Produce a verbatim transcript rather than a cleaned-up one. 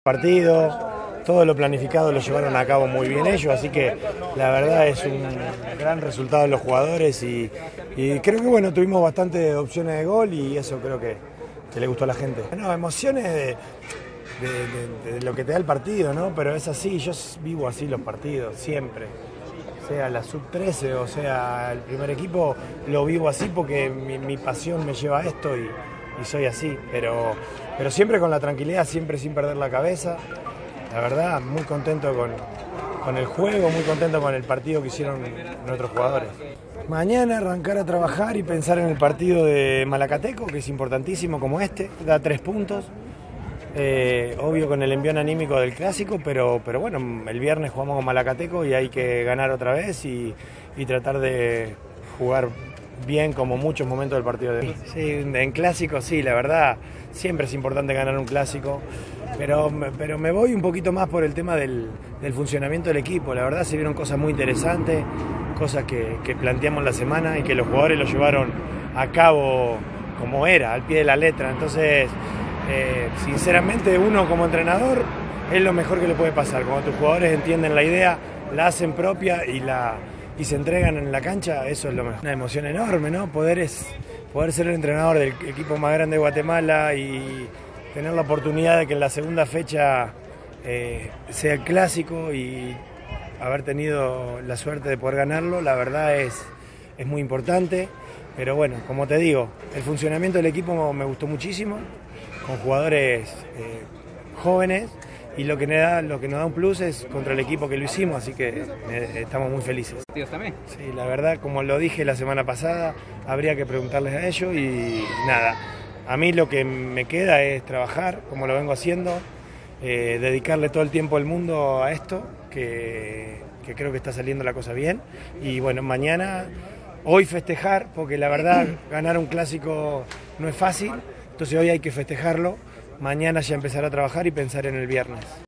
partido. Todo lo planificado lo llevaron a cabo muy bien ellos, así que la verdad es un gran resultado de los jugadores y, y creo que bueno, tuvimos bastantes opciones de gol y eso creo que, que le gustó a la gente. No, emociones de, de, de, de lo que te da el partido, ¿no? Pero es así, yo vivo así los partidos, siempre. Sea la sub trece o sea el primer equipo, lo vivo así porque mi, mi pasión me lleva a esto y, y soy así, pero, pero siempre con la tranquilidad, siempre sin perder la cabeza. La verdad, muy contento con, con el juego, muy contento con el partido que hicieron nuestros jugadores. Mañana arrancar a trabajar y pensar en el partido de Malacateco, que es importantísimo como este, da tres puntos. Eh, obvio con el envión anímico del clásico, pero, pero bueno, el viernes jugamos con Malacateco y hay que ganar otra vez y, y tratar de jugar bien como muchos momentos del partido de hoy. Sí, en clásico sí, la verdad, siempre es importante ganar un clásico, pero, pero me voy un poquito más por el tema del, del funcionamiento del equipo. La verdad se vieron cosas muy interesantes, cosas que, que planteamos la semana y que los jugadores lo llevaron a cabo como era, al pie de la letra. Entonces, eh, sinceramente, uno como entrenador es lo mejor que le puede pasar. Cuando tus jugadores entienden la idea, la hacen propia y la... y se entregan en la cancha, eso es lo mejor. Una emoción enorme, ¿no? Poder, es, poder ser el entrenador del equipo más grande de Guatemala y tener la oportunidad de que en la segunda fecha eh, sea el clásico y haber tenido la suerte de poder ganarlo, la verdad es, es muy importante. Pero bueno, como te digo, el funcionamiento del equipo me gustó muchísimo, con jugadores eh, jóvenes. Y lo que, nos da, lo que nos da un plus es contra el equipo que lo hicimos, así que eh, estamos muy felices. También. Sí, la verdad, como lo dije la semana pasada, habría que preguntarles a ellos y nada. A mí lo que me queda es trabajar, como lo vengo haciendo, eh, dedicarle todo el tiempo del mundo a esto, que, que creo que está saliendo la cosa bien. Y bueno, mañana, hoy festejar, porque la verdad ganar un clásico no es fácil, entonces hoy hay que festejarlo. Mañana ya empezar a trabajar y pensar en el viernes.